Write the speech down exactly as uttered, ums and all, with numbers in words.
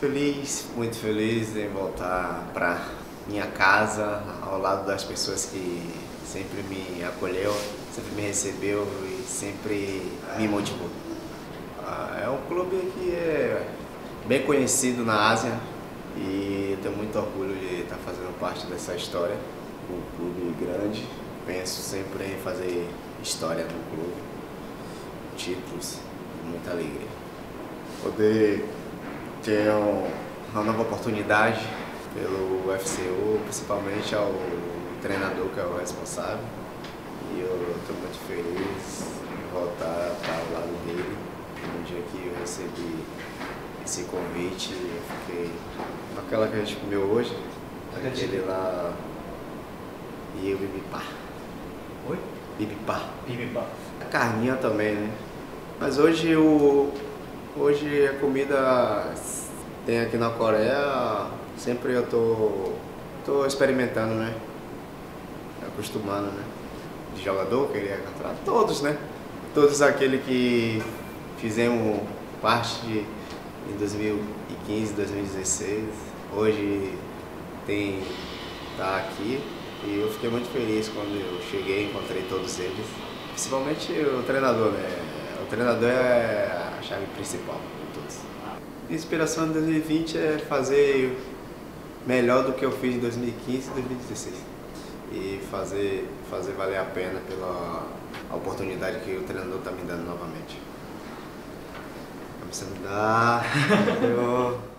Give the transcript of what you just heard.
Feliz, muito feliz em voltar para minha casa, ao lado das pessoas que sempre me acolheu, sempre me recebeu e sempre me motivou. É um clube que é bem conhecido na Ásia e tenho muito orgulho de estar fazendo parte dessa história. Um clube grande, penso sempre em fazer história no clube, títulos e muita alegria. Poder ter uma nova oportunidade pelo U F C U, principalmente ao treinador que é o responsável. E eu estou muito feliz em voltar para o lado dele. No dia que eu recebi esse convite, eu fiquei aquela que a gente comeu hoje, aquele lá e o bibipá. Oi? Bibipá. Bibipá. A carninha também, né? Mas hoje o hoje a comida tem aqui na Coreia, sempre eu tô tô experimentando, né? Acostumando, né? De jogador, queria encontrar todos, né? Todos aqueles que fizemos parte de, em dois mil e quinze, dois mil e dezesseis, hoje tem tá aqui e eu fiquei muito feliz quando eu cheguei e encontrei todos eles, principalmente o treinador, né? O treinador é a chave principal de todos. A inspiração de dois mil e vinte é fazer melhor do que eu fiz em dois mil e quinze e dois mil e dezesseis e fazer, fazer valer a pena pela oportunidade que o treinador está me dando novamente. Vamos me dar.